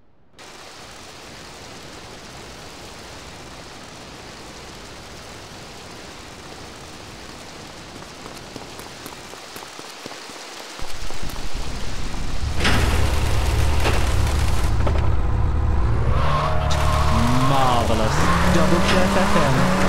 Marvelous. Double Check FM.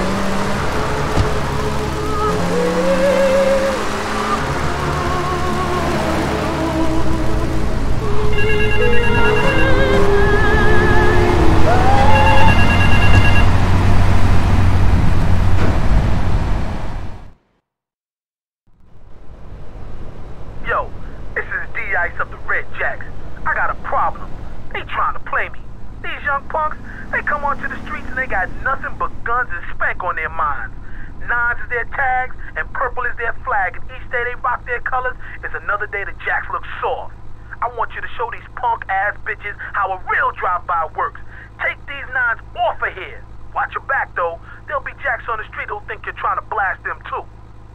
Yo, this is D-Ice of the Red Jacks. I got a problem. They trying to play me. These young punks, they come onto the streets and they got nothing but guns and spank on their minds. Nines is their tags and purple is their flag, and each day they rock their colors is another day the Jacks look soft. I want you to show these punk-ass bitches how a real drive-by works. Take these nines off of here. Watch your back, though. There'll be Jacks on the street who think you're trying to blast them, too.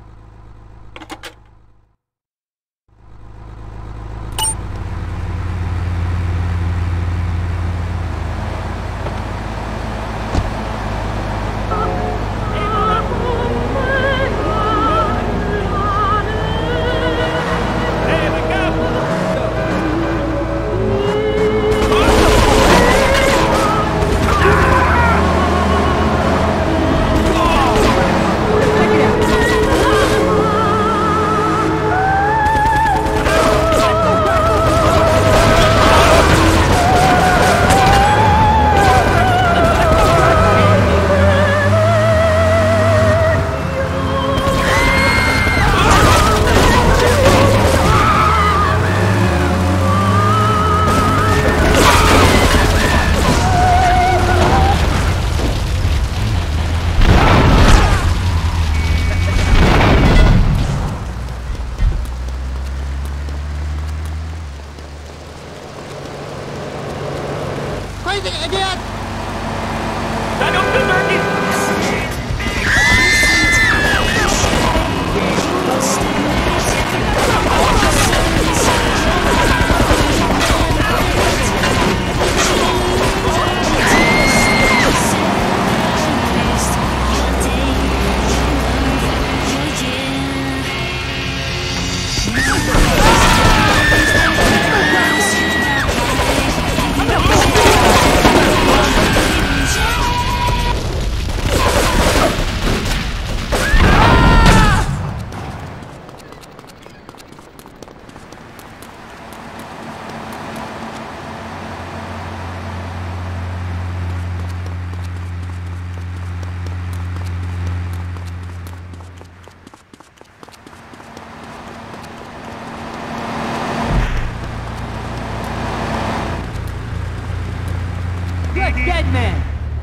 Dead man!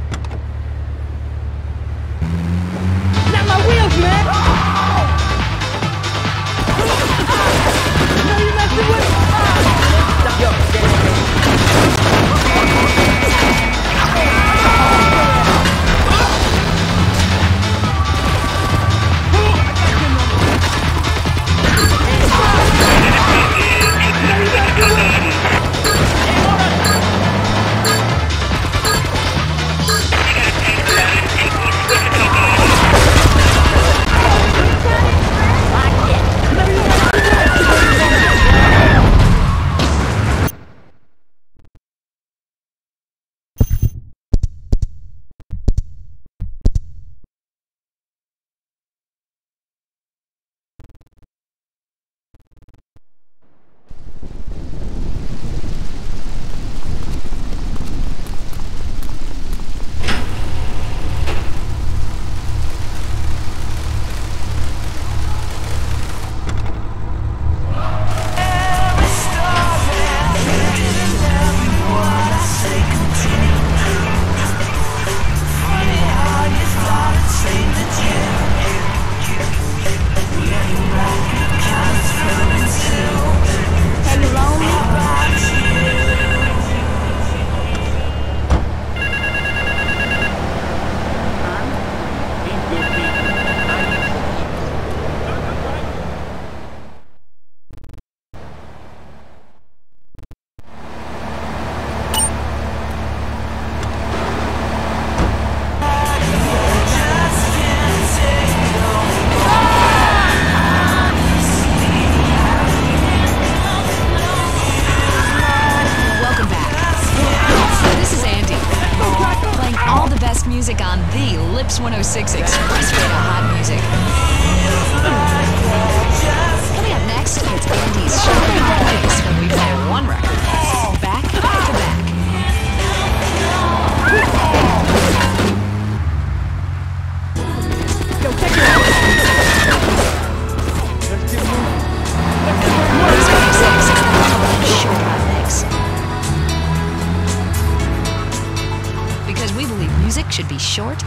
Not my wheels, man! No, you're messing with me! Boss 106 Expressway to hot music. Coming up next, it's Andy's shocking hot pace when we play one record back to back. Yo, check it out. Let's get moving. Boss 106 short hot mix. Because we believe music should be short.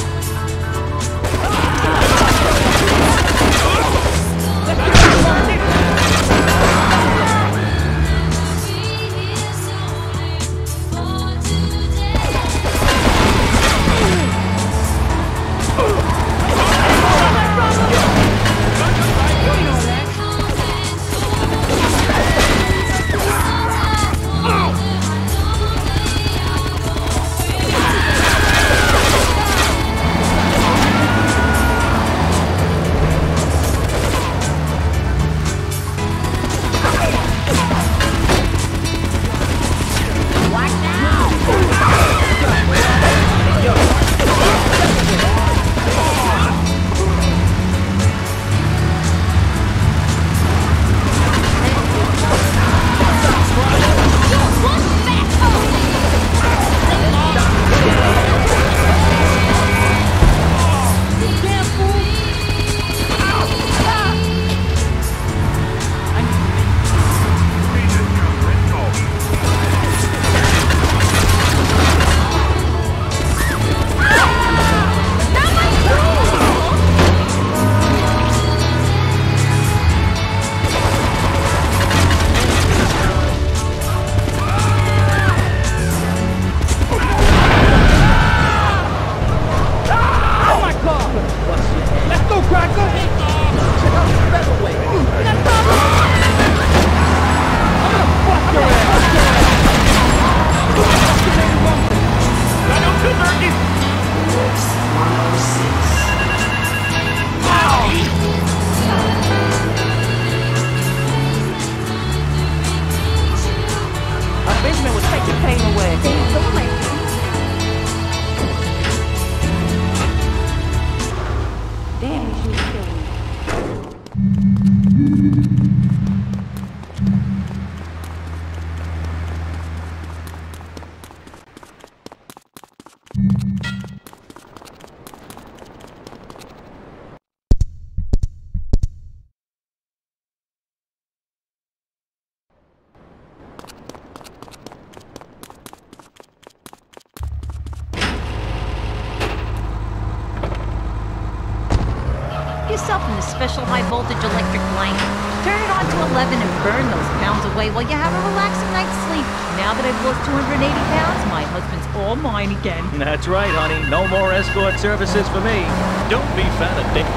Yourself in a special high voltage electric blanket. Turn it on to 11 and burn those pounds away while you have a relaxing night's sleep. Now that I've lost 280 pounds, my husband's all mine again. That's right, honey. No more escort services for me. Don't be fat a dick.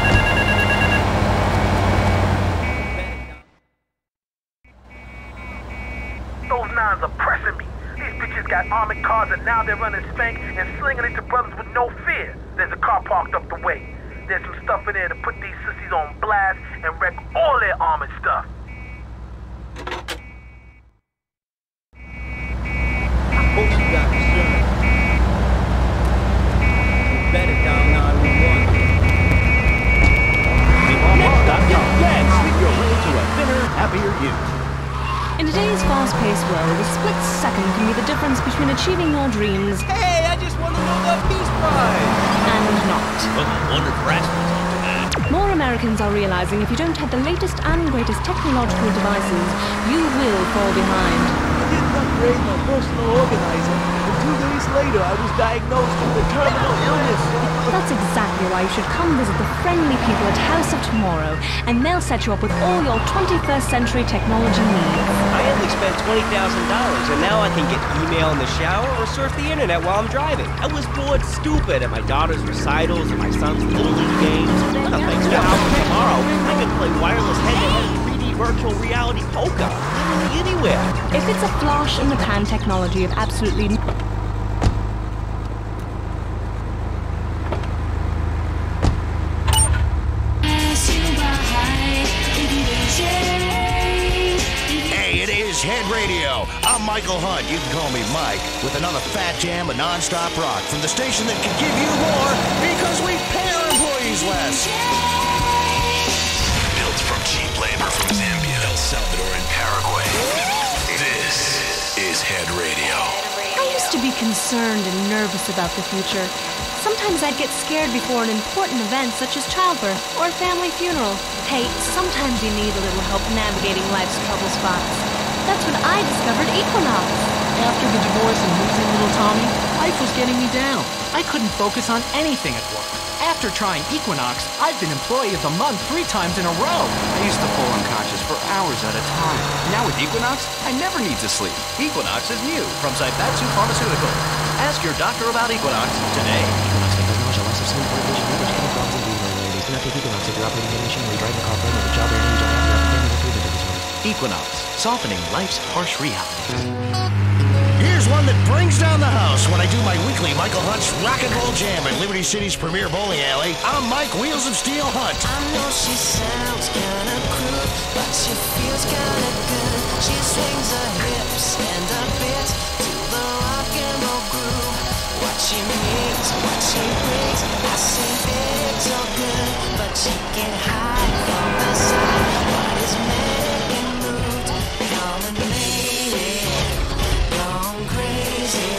Those nines are pressing me. These bitches got armored cars and now they're running spank and slinging it to brothers with no fear. There's a car parked up the way. There's some stuff in there to put these sissies on blast and wreck all their armored stuff. Hope you got insurance. You better dial 911. Let's sleep your way to a thinner, happier you. In today's fast-paced world, a split second can be the difference between achieving your dreams Hey, I just want to know the Peace Prize. and not. Well, I wonder if Rasmus on to that. More Americans are realizing if you don't have the latest and greatest technological devices, you will fall behind. I didn't upgrade my personal organizer, and 2 days later I was diagnosed with a terminal illness. That's exactly why you should come visit the friendly people at House of Tomorrow, and they'll set you up with all your 21st century technology needs. I only spent $20,000, and now I can get email in the shower or surf the internet while I'm driving. I was bored stupid at my daughter's recitals and my son's little league games. Now, thanks to House of Tomorrow, I can play wireless head-to-head 3D virtual reality poker literally anywhere. If it's a flash-in-the-pan technology of absolutely Hey, it is is Head Radio. I'm Michael Hunt. You can call me Mike, with another fat jam of non-stop rock from the station that can give you more because we pay our employees less. Built from cheap labor from Zambia, El Salvador, and Paraguay. This is Head Radio. I used to be concerned and nervous about the future. Sometimes I'd get scared before an important event such as childbirth or a family funeral. Hey, sometimes you need a little help navigating life's trouble spots. That's when I discovered Equinox. After the divorce and losing little Tommy, life was getting me down. I couldn't focus on anything at work. After trying Equinox, I've been Employee of the Month 3 times in a row. I used to fall unconscious for hours at a time. Now with Equinox, I never need to sleep. Equinox is new from Zaibatsu Pharmaceutical. Ask your doctor about Equinox today. Equinox can cause nausea, loss of sleep, motivation, language, headache, problems, and breathing irregularities. Do not take Equinox if you're operating heavy machinery, driving a car, playing with a job, or any job after family or food disorders. Equinox, softening life's harsh realities. Here's one that brings down the house when I do my weekly Michael Hunt's Rock and Roll Jam at Liberty City's premier bowling alley. I'm Mike Wheels of Steel Hunt. I know she sounds kinda crude, but she feels kinda good. She swings her hips and a bit to the rock and roll groove. What she makes, what she brings, I say it's so good, but she can hide from the side. What is manic and moved, calling lady, gone crazy.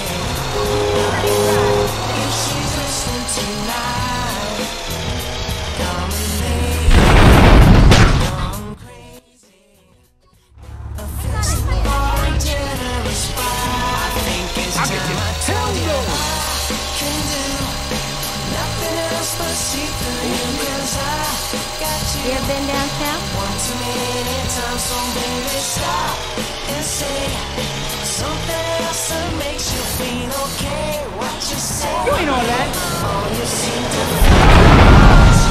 If she's listening tonight, calling lady, gone crazy. A flexible and generous spot. I think it's time I told you I can do nothing else but see through you, 'cause I got you. You ever been downtown? One too many times, so baby stop and say something else that makes you feel okay. What you say? You ain't all that. All you seem to feel.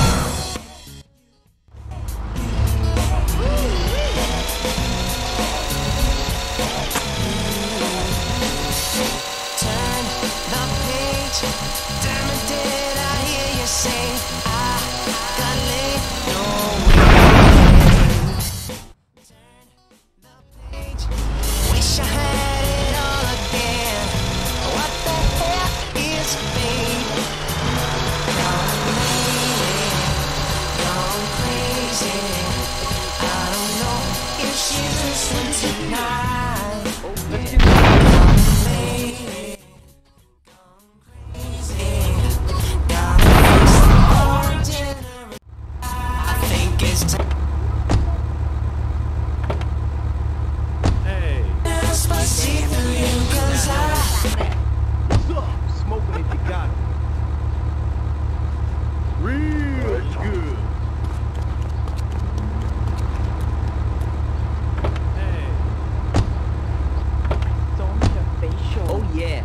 Turn the page. Damn it, did I hear you say I got laid? No way. Turn the page. Wish I had it all again. What the heck is fate? Gone lady, gone crazy. I don't know if she's listening tonight. Gone lady, gone crazy. Gotta fix the ordinary. I think it's time. Hey. Else but see through you, 'cause I What's up? Smoking if you got it. Real good. Hey. Oh yeah.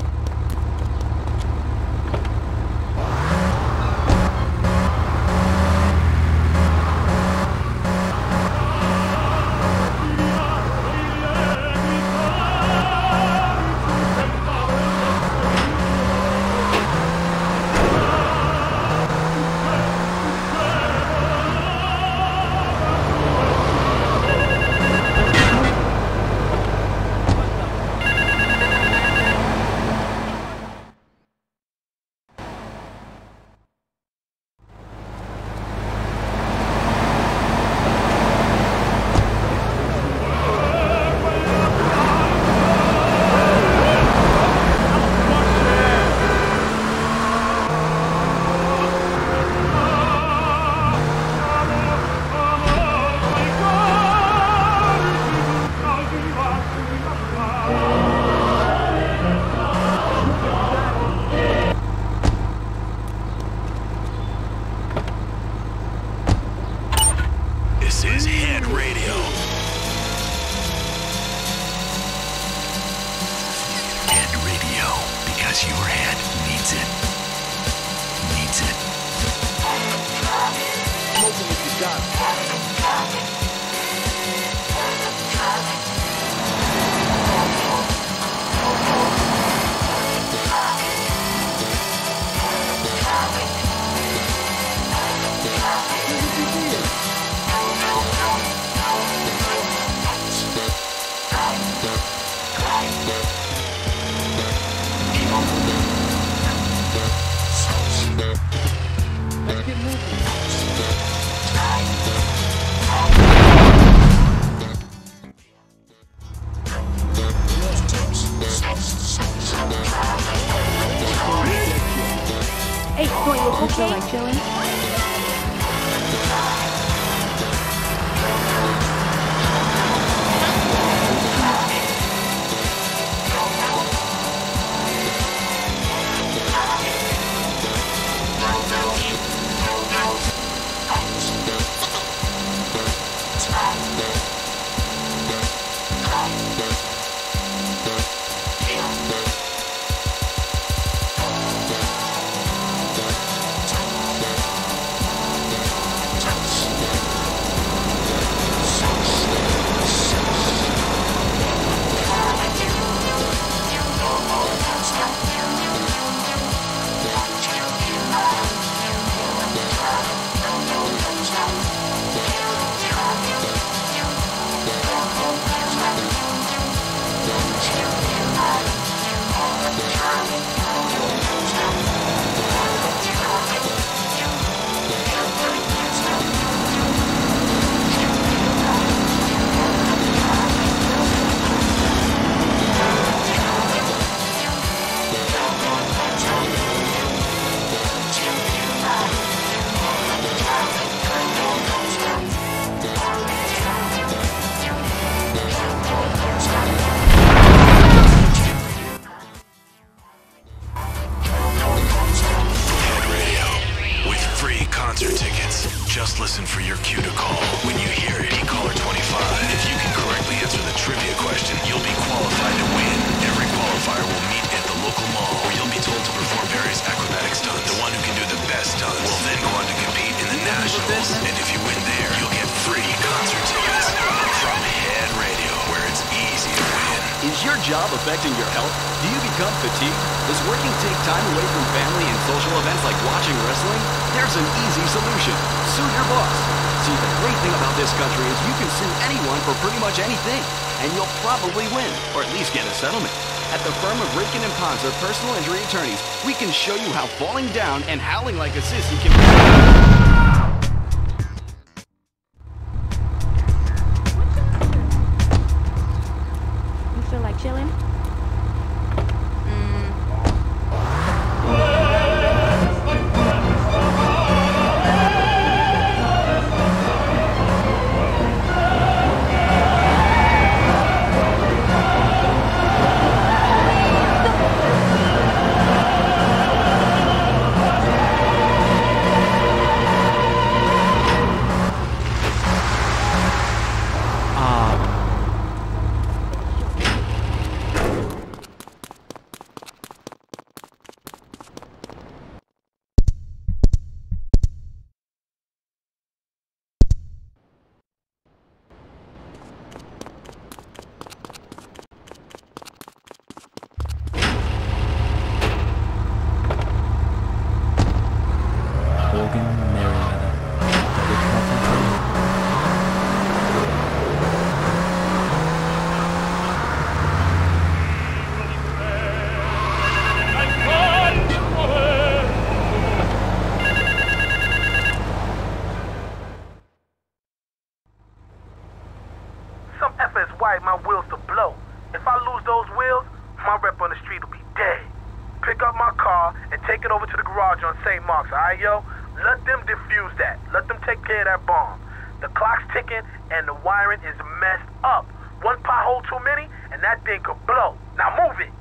This is Head Radio. Head Radio, because your head needs it. Needs it. Smoking if you got it. next hunt, the one who can do the best hunt, will then go on to compete in the Nationals. And if you win there, you'll get free concert tickets from Head Radio, where it's easy to win. Is your job affecting your health? Do you become fatigued? Does working take time away from family and social events like watching wrestling? There's an easy solution. Sue your boss. See, the great thing about this country is you can sue anyone for pretty much anything, and you'll probably win, or at least get a settlement. At the firm of Rakin & Ponzer Personal Injury Attorneys, we can show you how falling down and howling like a sissy can be. You feel like chilling? My wheels to blow. If I lose those wheels, my rep on the street will be dead. Pick up my car and take it over to the garage on St. Mark's, alright, yo? Let them defuse that. Let them take care of that bomb. The clock's ticking and the wiring is messed up. One pothole too many and that thing could blow. Now move it.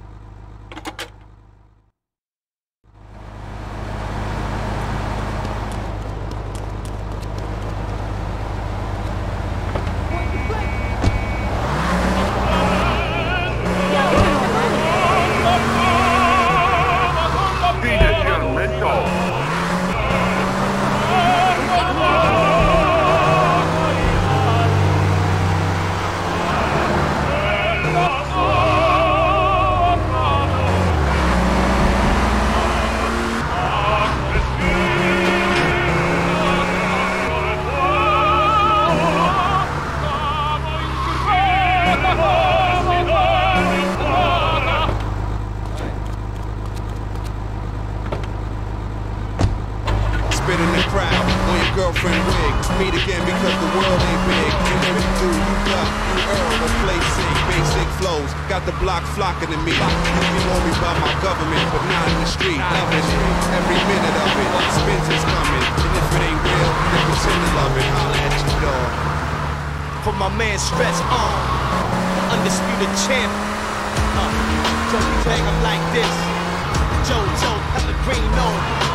Spit in the crowd on your girlfriend wig. Meet again because the world ain't big. And when you do, you duck, you Earl or play sick. Basic flows, got the block flocking to me. You can know me by my government, but not in the street. Loving it, every minute of it. Spins is coming, and if it ain't real, then pretend to love it. Holla at you, dog. For my man Stretch on, the undisputed champ. Don't you bang him like this. Joe, Pellegrino.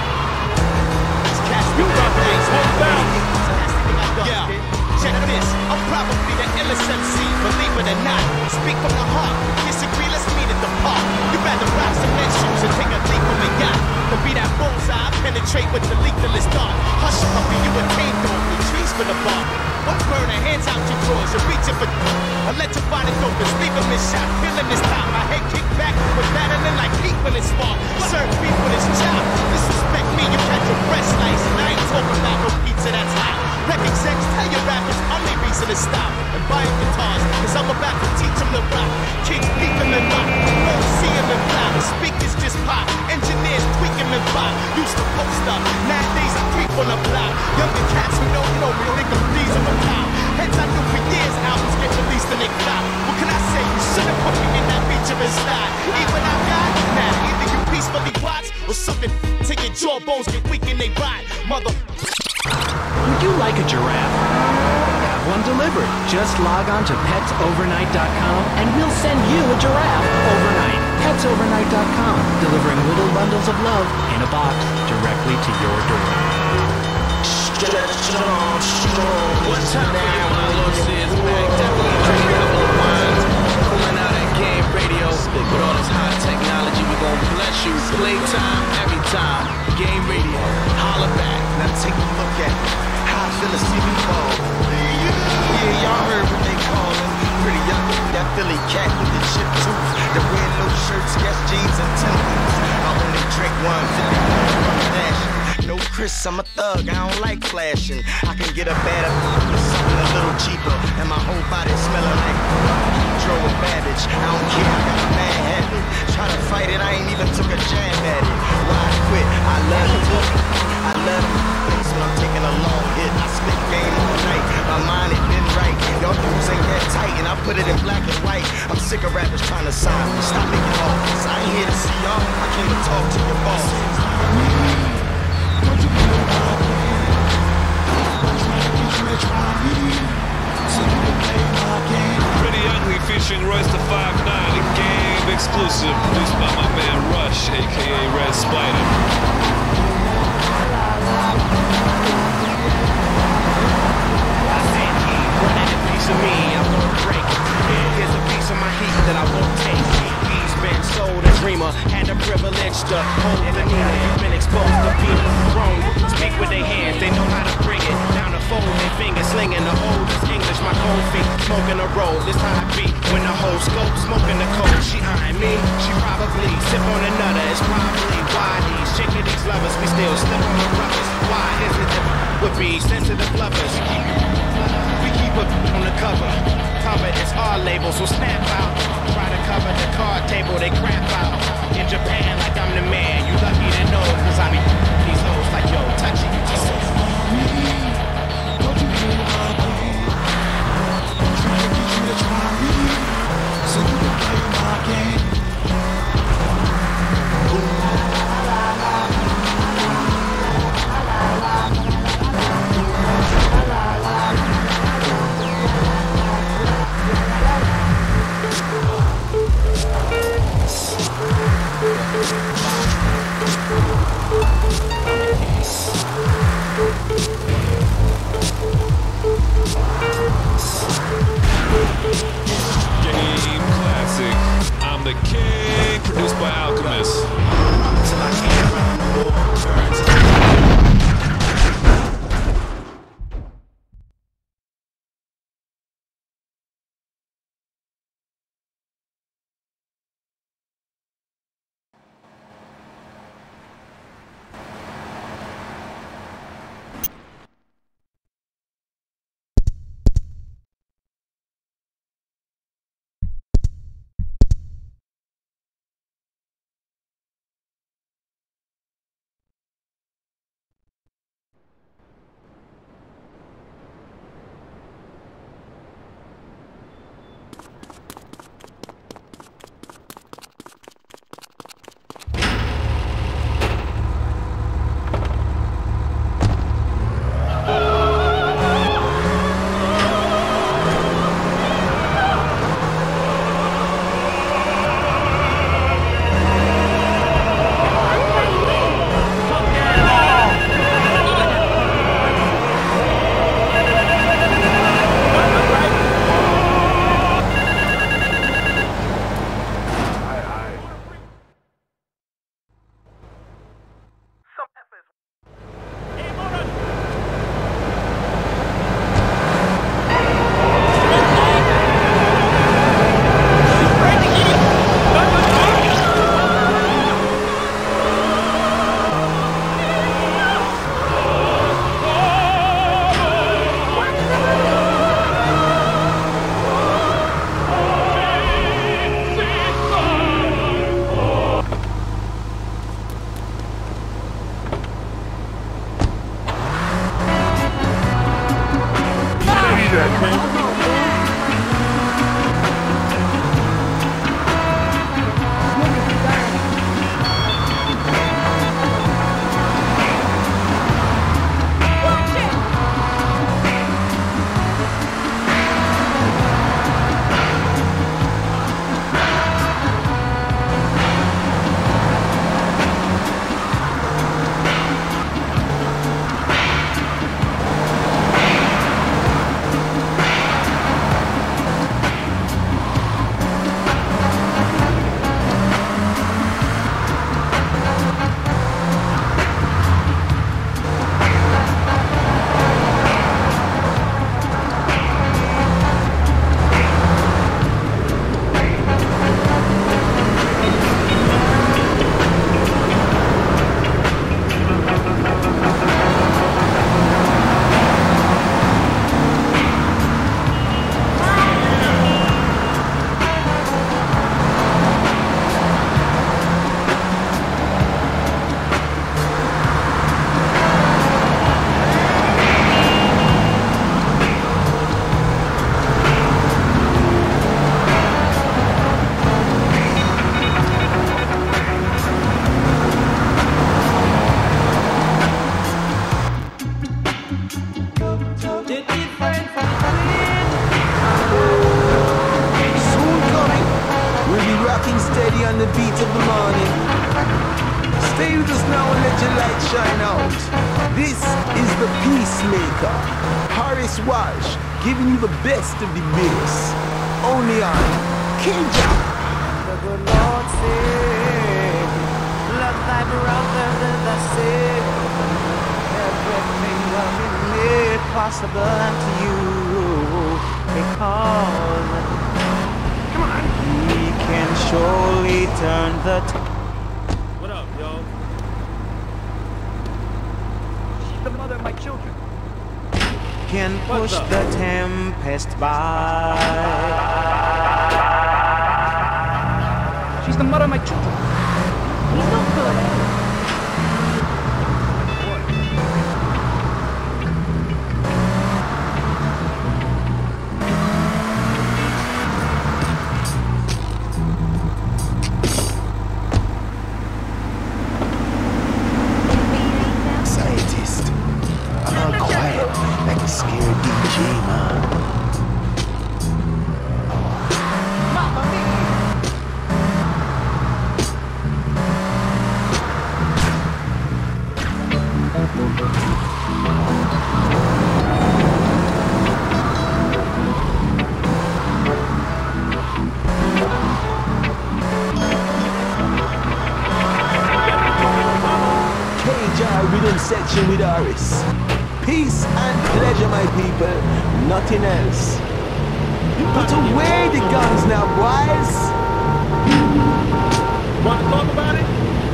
You got things worked out. Yeah, check this. I'm probably the illest MC, believe it or not. Speak from the heart. Disagree, let's meet at the park. You rather rock some men's shoes and take a leap from the yacht. To be that bullseye, penetrate with the lethalist dart. Hush up, you attain those retreats for the bar. One burner, hands out your drawers, you're reaching for electrify the dopers, leave them in shock. Feeling this time, my head kicked back, but battling like heat when it's spark. Serve beef when it's chopped. Disrespect me, you catch your breast slice. And I ain't talking about no pizza that's hot. Rec execs, tell your rappers I'm the reason to stop and buying guitars, cause I'm about to teach them to rock. Kids beeping and rock, won't see them and fly. Speakers just pop, engineers tweaking and pop. Used to post up, nowadays I creep on the block. Younger cats who don't know me think I'm these of a pop. Heads I knew for years albums get released and they flop. What can I say? You should've put me in that featuring slide. Even I got now, either you peacefully watch or something till your jawbones get weak and they rot. Mother. Would you like a giraffe? Have one delivered. Just log on to petsovernight.com and we'll send you a giraffe overnight. Petsovernight.com, delivering little bundles of love in a box directly to your door. What time now? My Lord says back, definitely drink a couple of wines. Pulling out that game radio. With all this high technology, we gon' bless you. Playtime every time. Chris, I'm a thug, I don't like flashing. I can get a better something a little cheaper, and my whole body smelling like Joe and Babbage. I don't care, I got a bad habit. Try to fight it, I ain't even took a jab at it. Why quit? I love it. I love it. So I'm taking a long hit. I spit game all night. My mind it been right. Y'all dudes ain't that tight, and I put it in black and white. I'm sick of rappers trying to sign me. Stop making offers. I ain't here to see y'all. I came to talk to your boss. Pretty Ugly featuring Royce the 5'9", a game exclusive, produced by my man Rush, aka Red Spider. I said, running a piece of me, I won't break. Here's a piece of my heat that I won't take. He's been sold a dreamer, had the privilege to hold the Nina. You've been exposed to people grown, speak with their hands, they know how to bring it. Down to fold their fingers, slinging the oldest English, my cold feet, smoking a roll. This how I beat when the whole scope, smoking the cold. She eyeing me, she probably sip on another. It's probably why these chicken these lovers, we still slip on the rubbers. Why is it that would be sensitive lovers? We keep it on the cover. Cover is our label, so snap out. Try to cover the card table, they crap out. In Japan, like I'm the man, you lucky to know, cause I be these hoes like yo, touching you toes. Game classic. I'm the King, produced by Alchemist. Till I can't run no more. the beat of the morning. Stay with us now and let your light shine out. This is the Peacemaker, Horace Walsh, giving you the best of the bass. Only on K-Jack. The good Lord said, love thy brother as I said. Everything will be made possible unto you because He can surely turn the What up, yo? She's the mother of my children. can push the tempest by. She's the mother of my children. He's no good. Scientist. All quiet, like a scared DJ, man. Rhythm section with Horace. Peace and pleasure, my people. Nothing else. Put away the guns now, boys. Want to talk about it?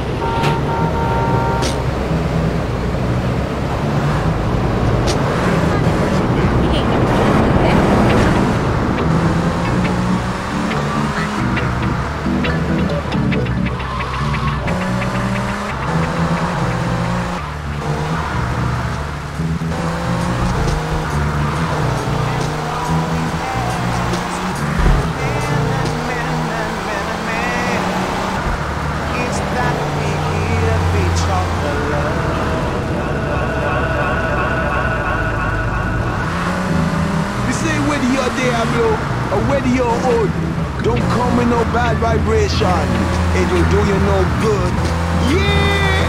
Or whether you're old, don't come with no bad vibration. It will do you no good. Yeah!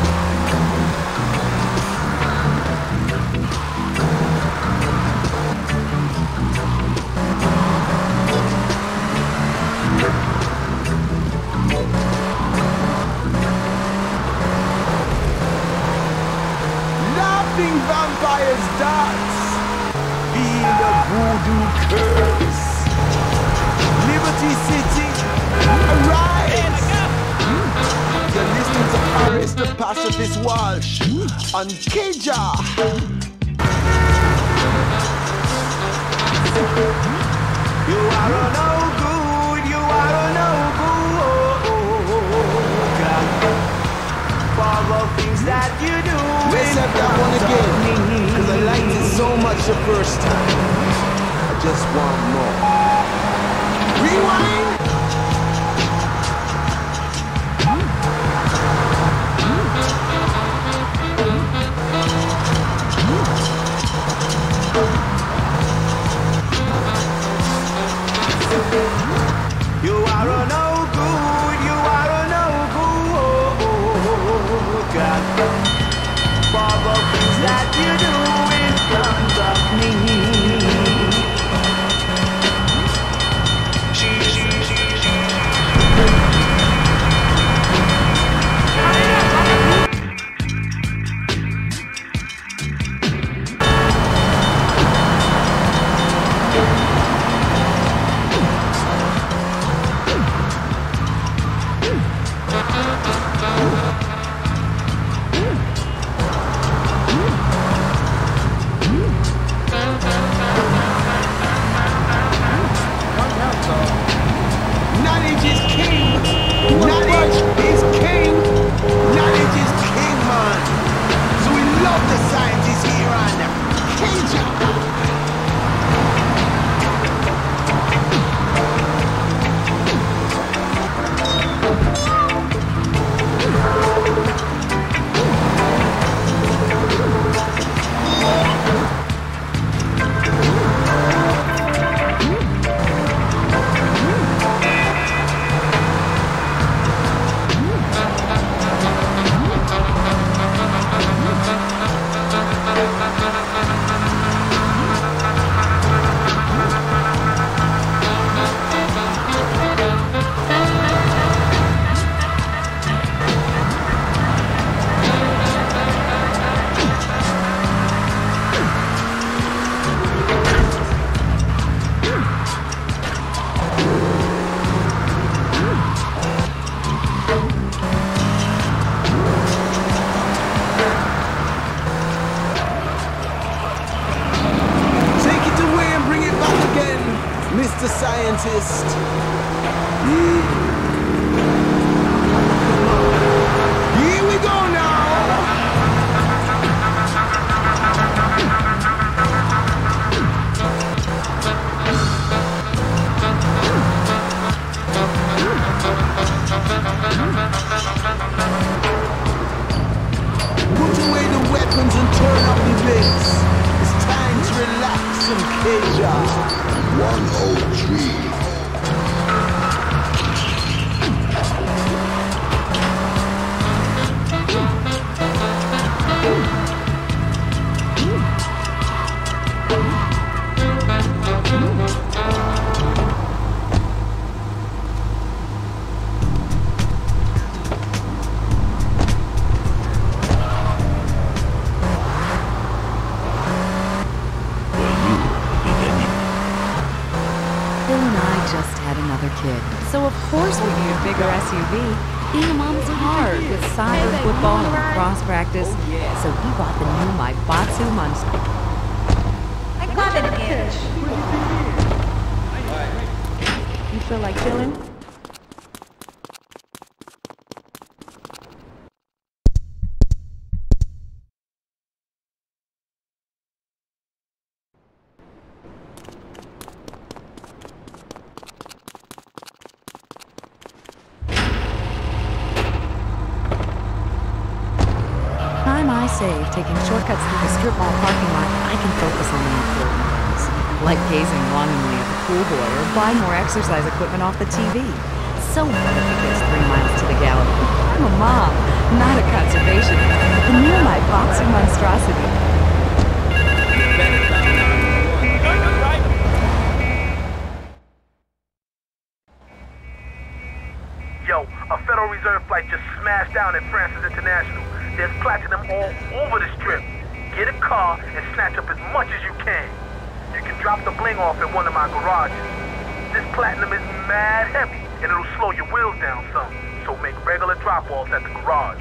Laughing vampires dance. Feel the voodoo curse. Liberty City, arise! You're listening to Horace the Pacifist Walsh on Keja. You are a no good, you are a no good. For the things that you do. Let's have that one again, because I liked it so much the first time. I just want more. Rewind! You are a no good, you are a no good. For the things that you do in front of me. Mr. Scientist. Yeah. Here we go now. Put away the weapons and turn up the bass. It's time to relax and cage out. 103. Kid. So of course we need a bigger SUV. Being a mom is hard with soccer, football, and lacrosse practice. So he bought the new Maibatsu Monster. I got it again. You feel like chilling? Save, taking shortcuts through the strip mall parking lot, I can focus on the important things, like gazing longingly at the pool boy or buying more exercise equipment off the TV. So what if it goes 3 miles to the gallon? I'm a mom, not a conservationist. The new Maibatsu monstrosity. Yo, a Federal Reserve flight just smashed down at Francis International. There's platinum all over the strip. Get a car and snatch up as much as you can. You can drop the bling off at one of my garages. This platinum is mad heavy, and it'll slow your wheels down some. So make regular drop-offs at the garage.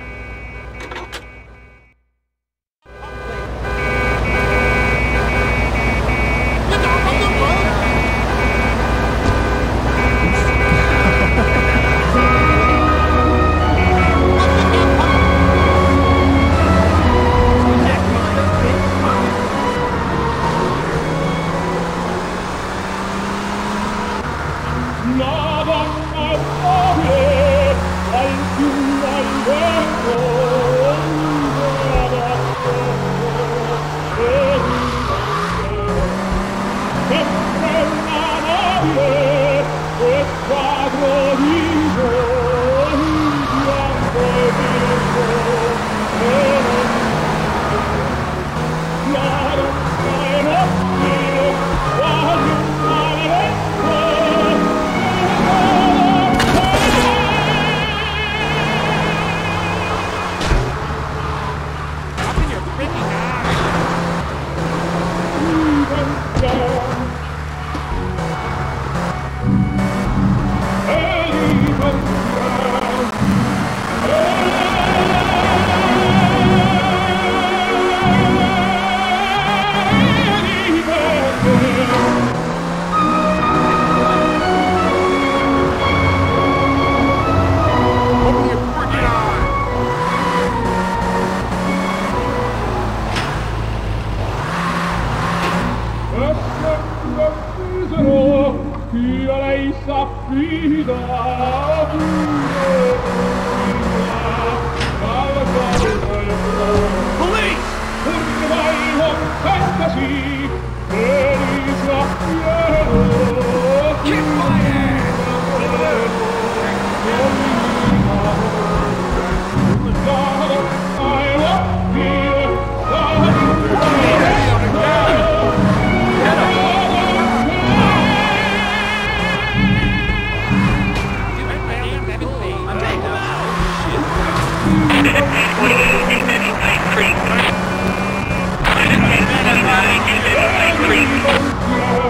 Creep.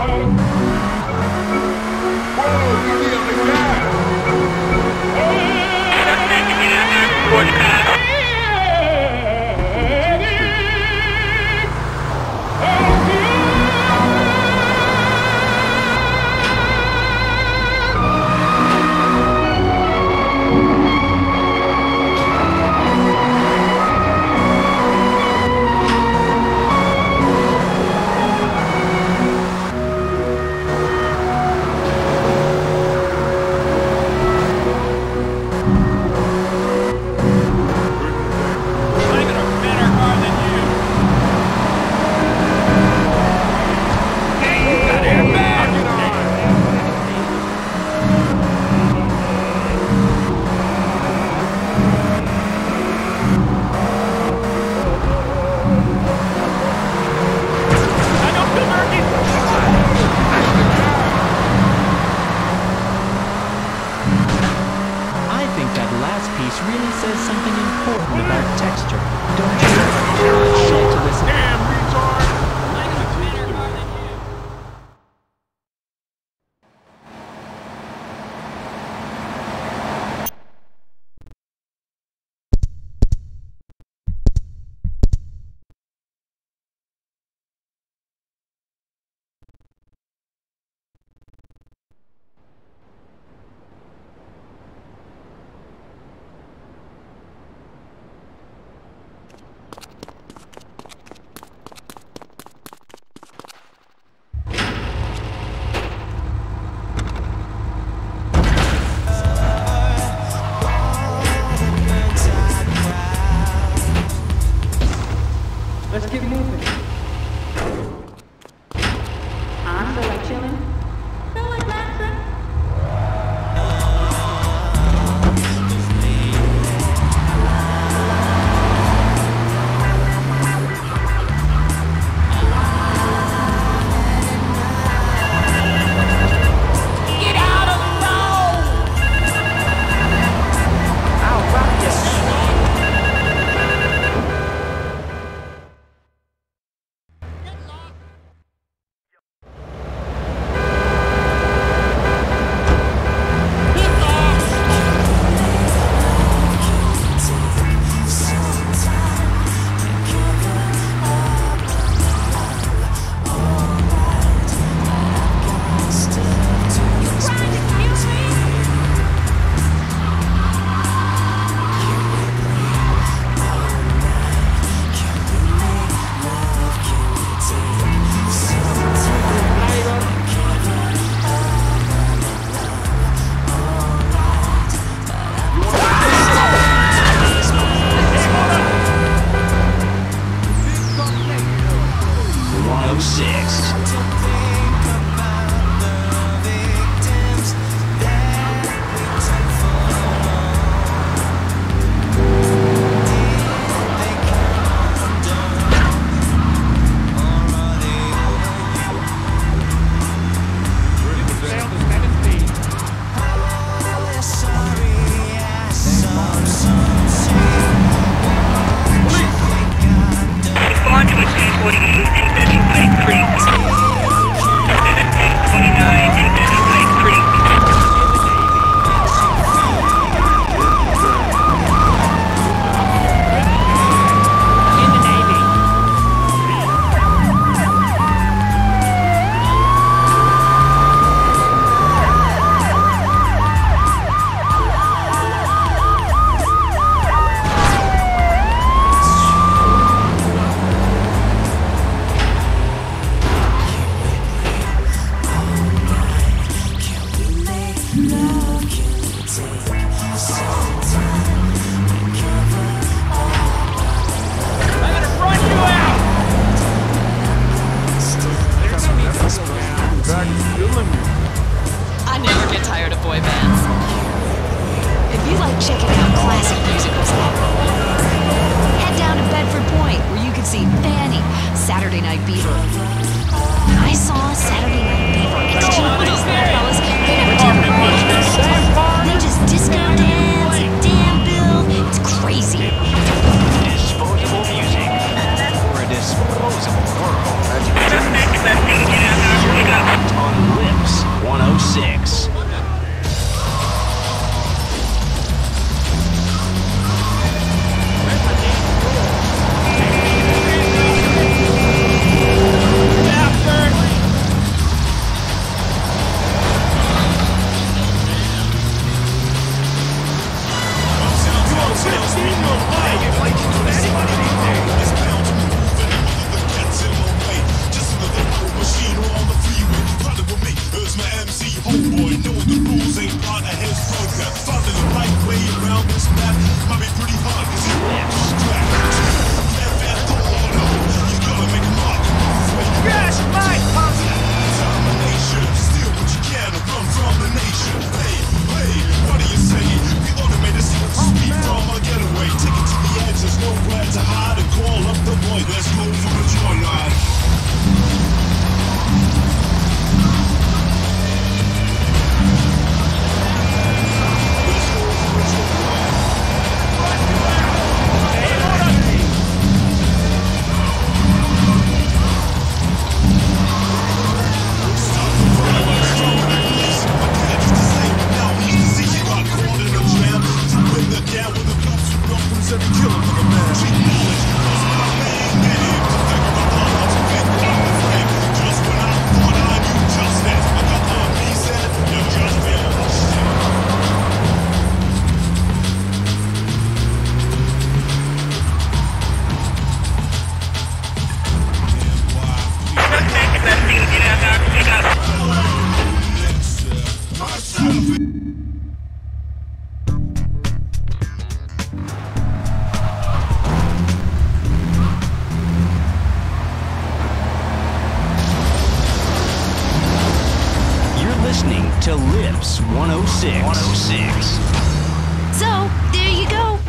homeboy, knowing the rules ain't part of his program. Finding the right way around this map might be pretty hard, cause he's strapped. You gotta make a mark. Yes, my punk! Determination, steal what you can and run from the nation. Hey, what do you say? We automated speed from our getaway. Take it to the edge, there's nowhere to hide. And call up the boy, let's go for the joyride. To Lips 106. So, there you go.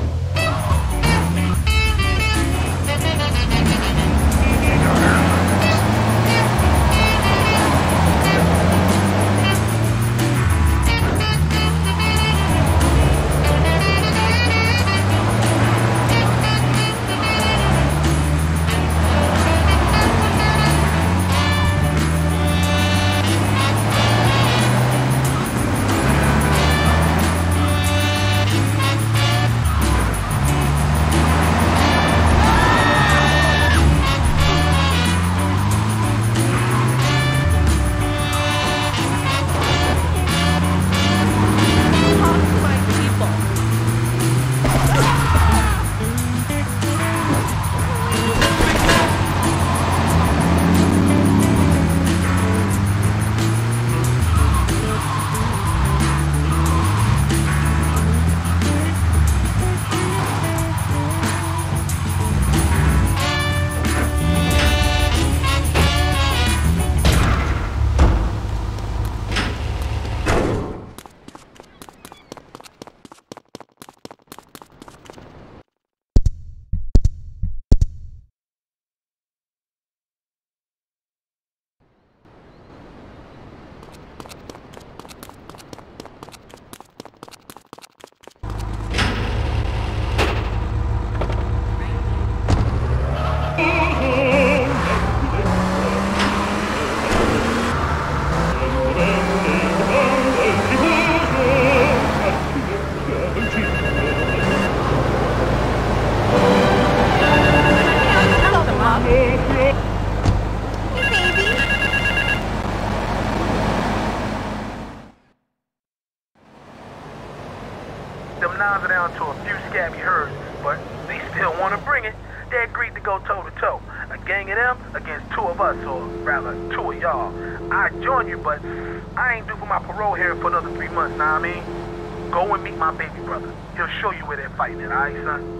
Them nines are down to a few scabby herds, but they still want to bring it. They agreed to go toe-to-toe. A gang of them against two of us, or rather, two of y'all. I'd join you, but I ain't due for my parole here for another 3 months, know what I mean? Go and meet my baby brother. He'll show you where they're fighting at, alright, son?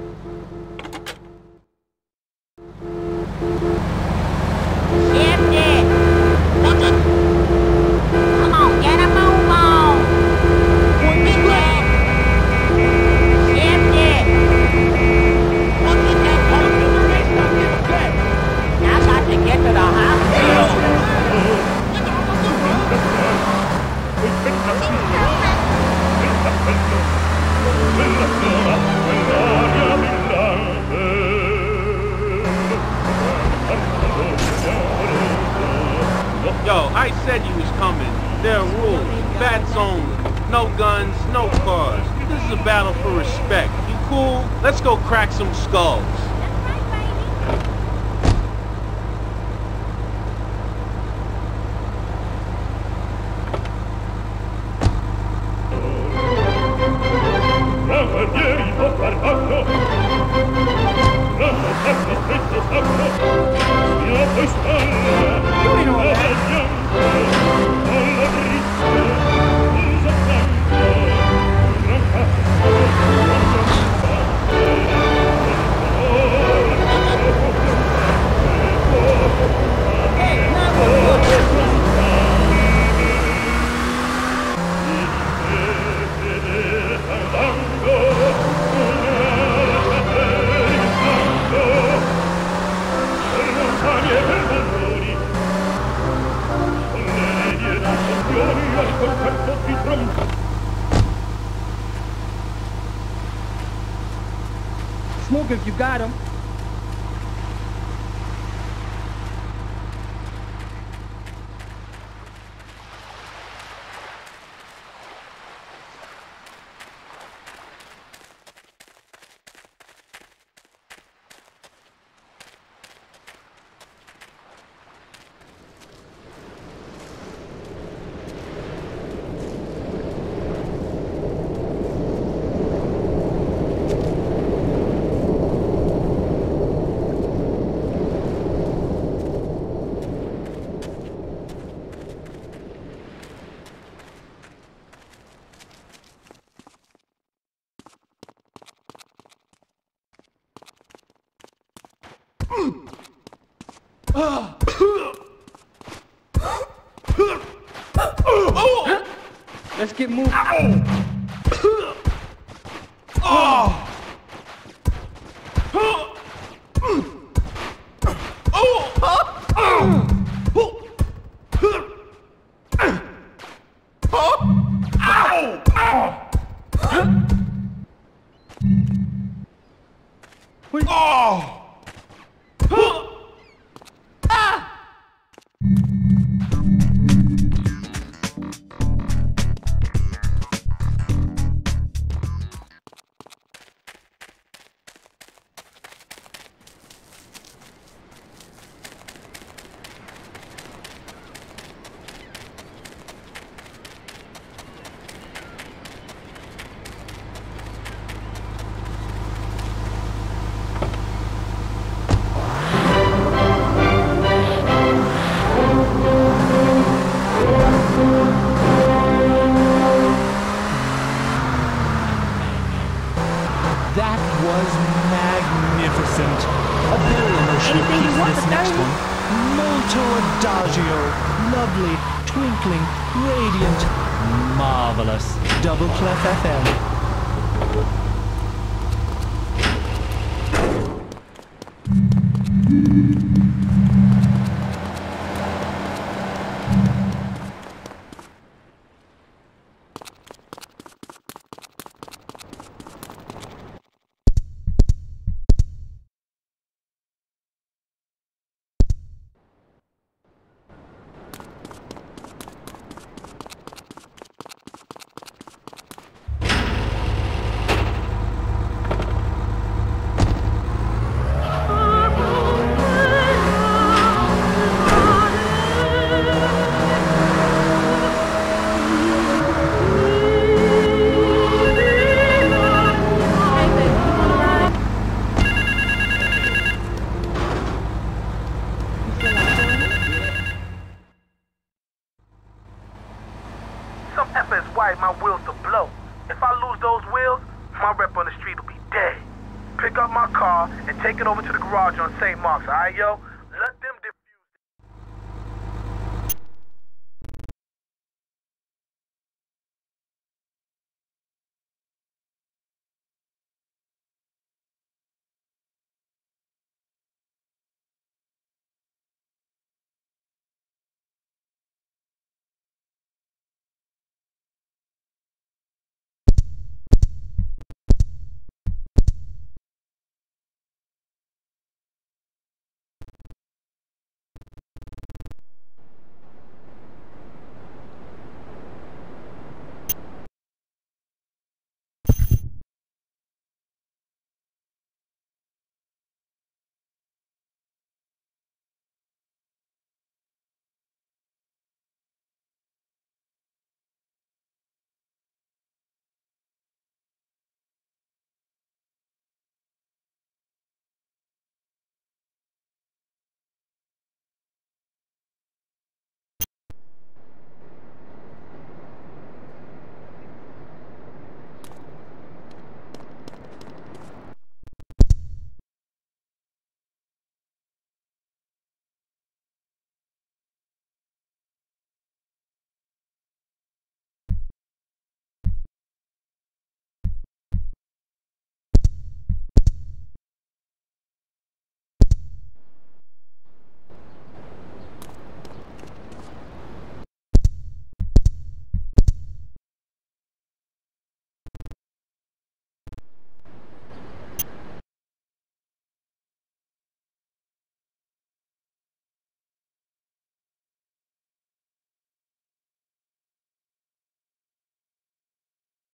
Come on, get a move on. Now I got to get to the hospital. Yo, I said you was coming. There are rules. Bats only. No guns, no cars. This is a battle for respect. You cool? Let's go crack some skulls. You ain't all that. Smoke if you got him. Let's get moving. That was magnificent. A billionaire piece this next one. Molto adagio. Lovely, twinkling, radiant, marvelous. Double Clef FM. Some effort is wired my wheels to blow. If I lose those wheels, my rep on the street will be dead. Pick up my car and take it over to the garage on St. Mark's, alright, yo?